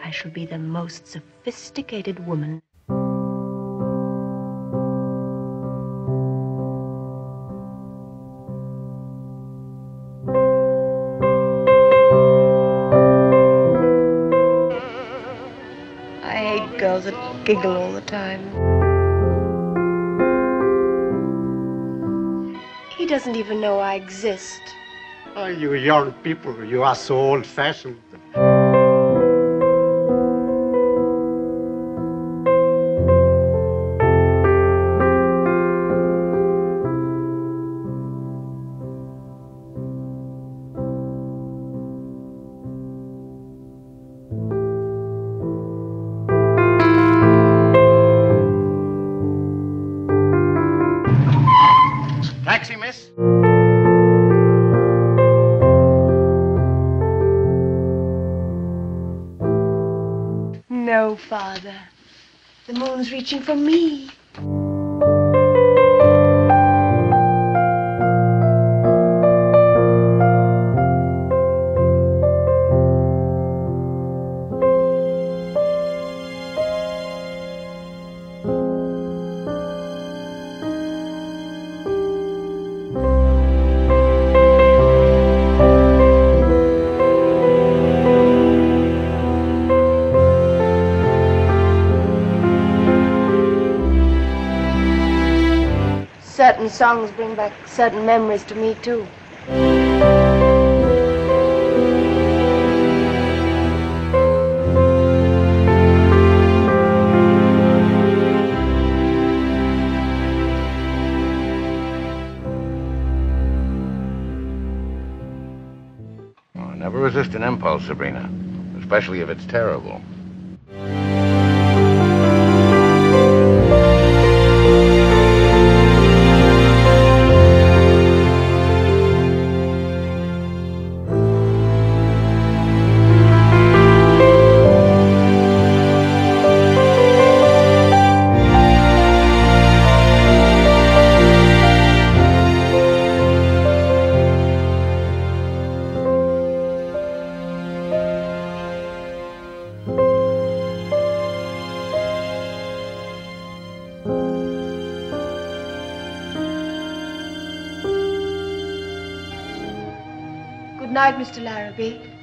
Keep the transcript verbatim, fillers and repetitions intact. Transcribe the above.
I shall be the most sophisticated woman. I hate girls that giggle all the time. He doesn't even know I exist. Oh, you young people, you are so old-fashioned. Taxi, miss? No, Father. The moon's reaching for me. Certain songs bring back certain memories to me, too. Oh, never resist an impulse, Sabrina, especially if it's terrible. Good night, Mister Larrabee.